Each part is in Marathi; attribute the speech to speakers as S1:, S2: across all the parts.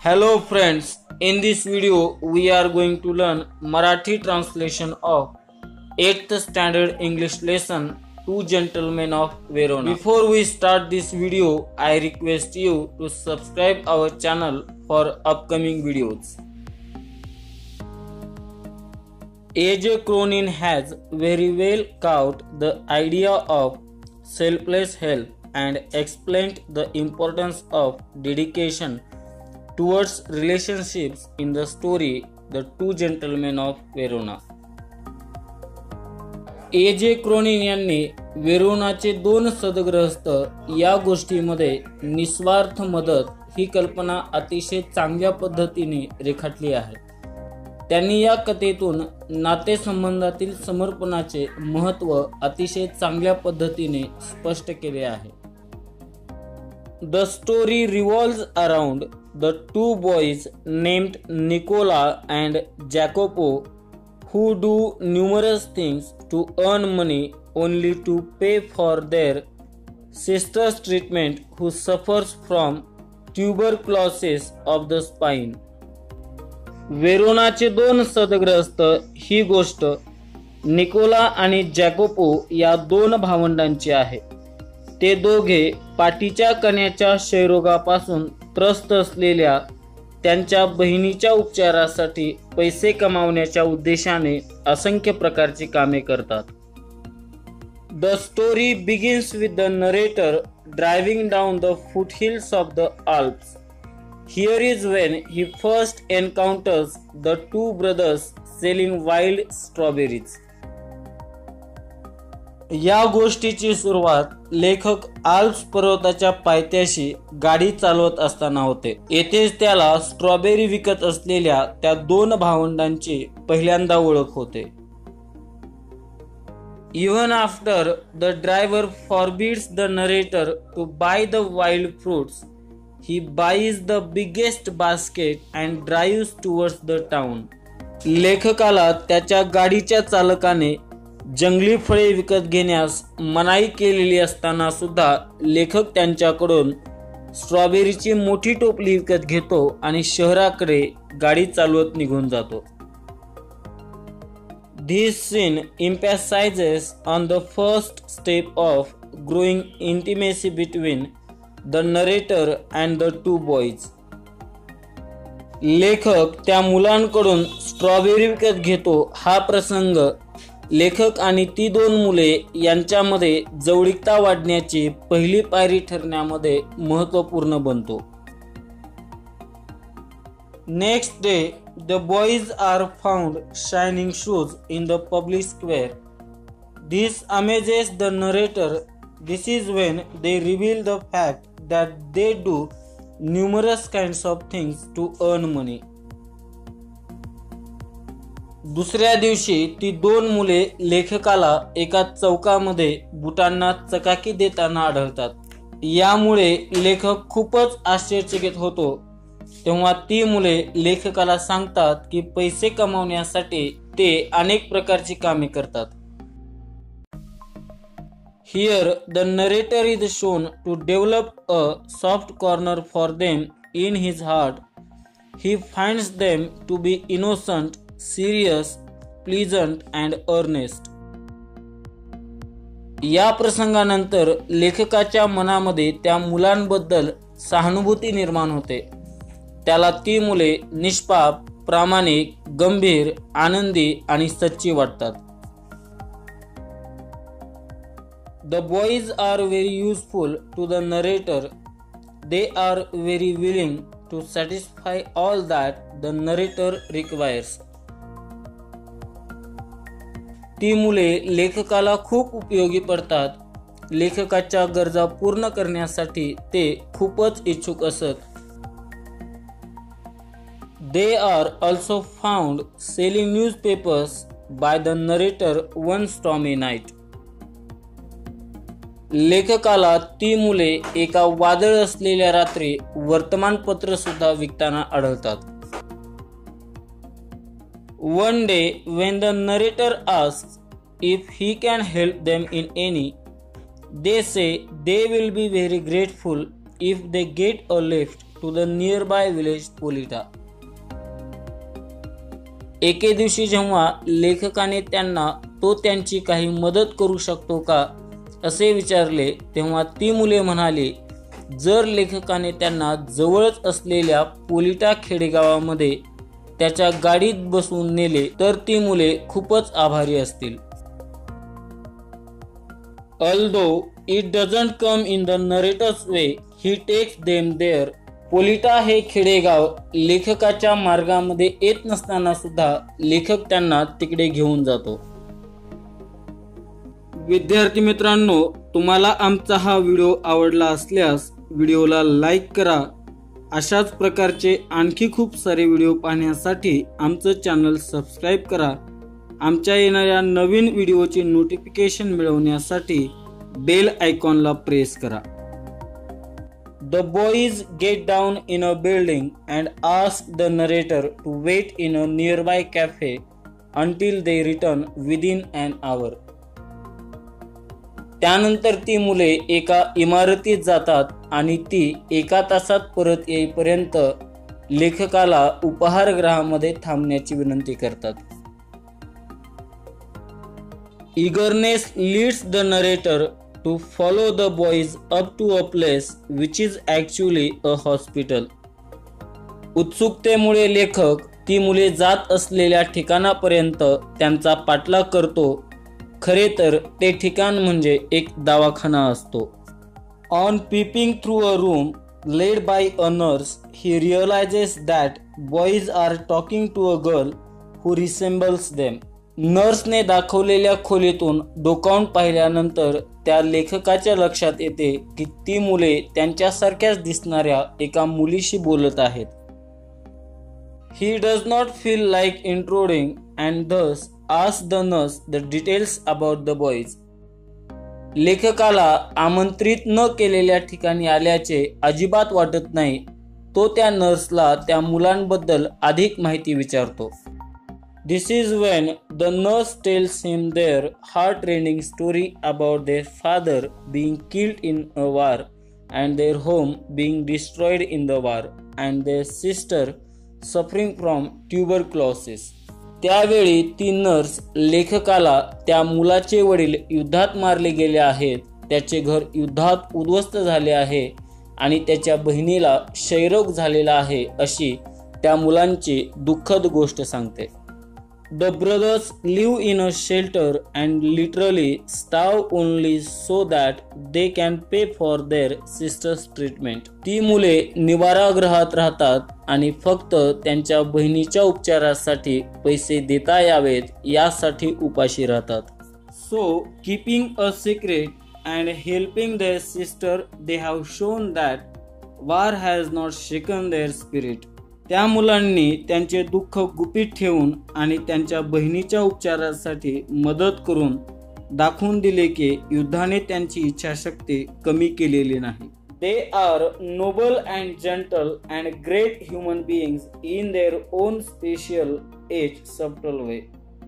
S1: Hello friends, in this video we are going to learn Marathi translation of 8th standard English lesson Two Gentlemen of Verona. Before we start this video, I request you to subscribe our channel for upcoming videos. A.J. Cronin has very well caught the idea of selfless help and explained the importance of dedication towards relationships in the story The Two Gentlemen of Verona. A.J. Cronin यांनी वेरोनाचे दोन सदग्रस्त या गोष्टीमध्ये निस्वार्थ मदत ही कल्पना अतिशय चांगल्या पद्धतीने रेखाटली आहे. त्यांनी या कथेतून नातेसंबंधातील समर्पणाचे महत्त्व अतिशय चांगल्या पद्धतीने स्पष्ट केले आहे. The story revolves around the two boys named Nicola and Jacopo who do numerous things to earn money only to pay for their sister's treatment who suffers from tuberculosis of the spine. वेरोनाचे दोन सदग्रस्त ही गोष्ट निकोला आणि जॅकोपो या दोन भावंडांची आहे. ते दोघे पाठीच्या कण्याच्या क्षयरोगापासून त्रस्त असलेल्या त्यांच्या बहिणीच्या उपचारासाठी पैसे कमावण्याच्या उद्देशाने असंख्य प्रकारची कामे करतात. The story begins with the narrator driving down the foothills of the Alps. Here is when he first encounters the two brothers selling wild strawberries. या गोष्टीची सुरुवात लेखक आल्प्स पर्वताच्या पायथ्याशी गाडी चालवत असताना होते. येथेच त्याला स्ट्रॉबेरी विकत असलेल्या त्या दोन भावंडांची पहिल्यांदा ओळख होते. Even after the driver forbids the narrator to buy the wild fruits, he buys the biggest basket and drives towards the town. लेखकाला त्याच्या गाडीच्या चालकाने जंगली फळे विकत घेण्यास मनाई केलेली असताना सुद्धा लेखक त्यांच्याकडून स्ट्रॉबेरीची मोठी टोपली विकत घेतो आणि शहराकडे गाडी चालवत निघून जातो. This scene emphasizes on the first step of growing intimacy between the narrator and the two boys. लेखक त्या मुलांकडून स्ट्रॉबेरी विकत घेतो. हा प्रसंग लेखक आणि ती दोन मुले यांच्यामध्ये जवळीकता वाढण्याची पहिली पायरी ठरण्यामध्ये महत्त्वपूर्ण बनतो. Next day the boys are found shining shoes in the public square. This amazes the narrator. This is when they reveal the fact that they do numerous kinds of things to earn money. दुसऱ्या दिवशी ती दोन मुले लेखकाला एका चौकामध्ये बुटांना चकाकी देताना आढळतात. यामुळे लेखक खूपच आश्चर्यचकित होतो. तेव्हा ती मुले लेखकाला सांगतात की पैसे कमावण्यासाठी ते अनेक प्रकारची कामे करतात. Here the narrator is shown to develop a soft corner for them in his heart. He finds them to be innocent, serious, pleasant and earnest. या प्रसंगानंतर लेखकाच्या मनामध्ये त्या मुलांबद्दल सहानुभूती निर्माण होते. त्याला ती मुले निष्पाप, प्रामाणिक, गंभीर, आनंदी आणि सच्ची वाटतात. The boys are very useful to the narrator. They are very willing to satisfy all that the narrator requires. ती मुले लेखकाला खूप उपयोगी पडतात. लेखकाच्या गरजा पूर्ण करण्यासाठी ते खूपच इच्छुक असत. They are also found selling newspapers by the narrator one stormy night. लेखकाला ती मुले एका वादळ असलेल्या रात्री वर्तमानपत्र सुद्धा विकताना आढळतात. One day when the narrator asks if he can help them in any, they say they will be very grateful if they get a lift to the nearby village Polita. एके दिवशी जेव्हा लेखकाने त्यांना तो त्यांची काही मदत करू शकतो का असे विचारले, तेव्हा ती मुले म्हणाली, जर लेखकाने त्यांना जवळच असलेल्या पोलिटा खेडेगावामध्ये त्याच्या गाडीत बसवून नेले तर ती मुले खूपच आभारी असतील. Although it doesn't come in the narrator's way, he takes them there. पोलिटा हे खेडेगाव लेखकाच्या मार्गामध्ये येत नसताना सुद्धा लेखक त्यांना तिकडे घेऊन जातो. विद्यार्थी मित्रांनो, तुम्हाला आमचा हा व्हिडिओ आवडला असल्यास व्हिडिओला लाईक करा. अशाच प्रकारचे आणखी खूप सारे व्हिडिओ पाहण्यासाठी आमचं चॅनल सबस्क्राईब करा. आमच्या येणाऱ्या नवीन व्हिडिओची नोटिफिकेशन मिळवण्यासाठी बेल आयकॉनला प्रेस करा. The boys get down in a building and ask the narrator to wait in a nearby cafe until they return within an hour. त्यानंतर ती मुले एका इमारतीत जातात आणि ती 1 तासात परत येईपर्यंत लेखकाला उपहारगृहामध्ये थांबण्याची विनंती करतात. Eagerness leads the narrator to follow the boys up to a place which is actually a hospital. उत्सुकतेमुळे लेखक ती मुले जात असलेल्या ठिकाणापर्यंत त्यांचा पाठलाग करतो. खरे तर ते ठिकाण म्हणजे एक दवाखाना असतो. On peeping through a room led by a nurse, he realizes that boys are talking to a girl who resembles them. नर्सने दाखवलेल्या खोलीतून डोकावून पाहिल्यानंतर त्या लेखकाच्या लक्षात येते की ती मुले त्यांच्यासारख्याच दिसणाऱ्या एका मुलीशी बोलत आहेत. He does not feel like intruding and thus asks the nurse the details about the boys. लेखकाला आमंत्रित न केलेल्या ठिकाणी आल्याचे अजिबात वाटत नाही. तो त्या नर्सला त्या मुलांबद्दल अधिक माहिती विचारतो. This is when the nurse tells him their heart-rending story about their father being killed in a war and their home being destroyed in the war and their sister suffering from tuberculosis. त्यावेळी ती नर्स लेखकाला त्या मुलाचे वडील युद्धात मारले गेले आहेत, त्याचे घर युद्धात उद्ध्वस्त झाले आहे आणि त्याच्या बहिणीला क्षयरोग झालेला आहे अशी त्या मुलांची दुःखद गोष्ट सांगते. The brothers live in a shelter and literally starve only so that they can pay for their sister's treatment. ती मुले निवारागृहात राहतात आणि फक्त त्यांच्या बहिणीच्या उपचारासाठी पैसे देता यावेत यासाठी उपाशी राहतात. So, keeping a secret and helping their sister, they have shown that war has not shaken their spirit. त्या मुलांनी त्यांचे दुःख गुपित ठेवून आणि त्यांच्या बहिणीच्या उपचारासाठी मदत करून दाखवून दिले की युद्धाने त्यांची इच्छाशक्ती कमी केलेली नाही. They are noble and gentle and great human beings in their own special each subtle way.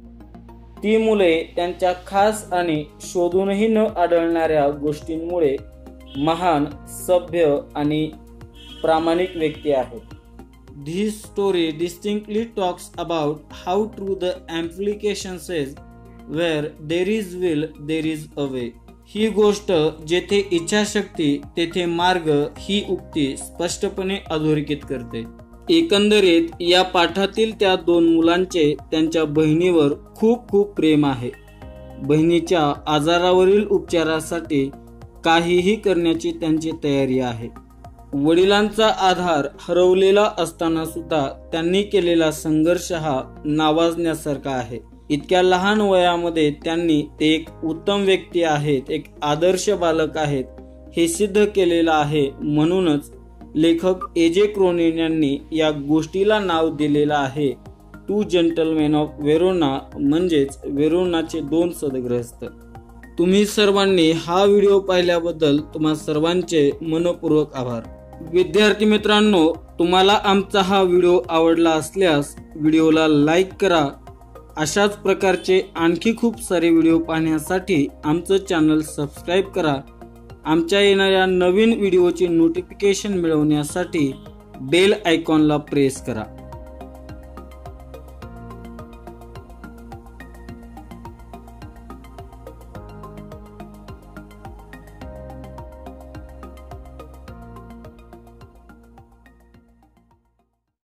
S1: ती मुले त्यांच्या खास आणि शोधूनही न आढळणाऱ्या गोष्टींमुळे महान, सभ्य आणि प्रामाणिक व्यक्ती आहेत. This story distinctly talks about how true the implication says, where there is will, there is a way. ही गोष्ट जेथे इच्छाशक्ती तेथे मार्ग ही उक्ती स्पष्टपणे अधोरेखित करते. एकंदरीत या पाठातील त्या 2 मुलांचे त्यांच्या बहिणीवर खूप खूप प्रेम आहे. बहिणीच्या आजारावरील उपचारासाठी काहीही करण्याची त्यांची तयारी आहे. वडिलांचा आधार हरवलेला असताना सुद्धा त्यांनी केलेला संघर्ष हा नावाजण्यासारखा आहे. इतक्या लहान वयामध्ये त्यांनी ते एक उत्तम व्यक्ती आहेत, एक आदर्श बालक आहेत हे सिद्ध केलेलं आहे. म्हणूनच लेखक ए.जे. क्रोनिन यांनी या गोष्टीला नाव दिलेलं आहे टू जेंटलमेन ऑफ वेरोना, म्हणजेच वेरोनाचे 2 सदग्रहस्थ. तुम्ही सर्वांनी हा व्हिडिओ पाहिल्याबद्दल तुम्हा सर्वांचे मनपूर्वक आभार. विद्यार्थी मित्रांनो, तुम्हाला आमचा हा व्हिडिओ आवडला असल्यास व्हिडिओला लाईक करा. अशाच प्रकारचे आणखी खूप सारे व्हिडिओ पाहण्यासाठी आमचं चॅनल सबस्क्राईब करा. आमच्या येणाऱ्या नवीन व्हिडिओचे नोटिफिकेशन मिळवण्यासाठी बेल आयकॉनला प्रेस करा.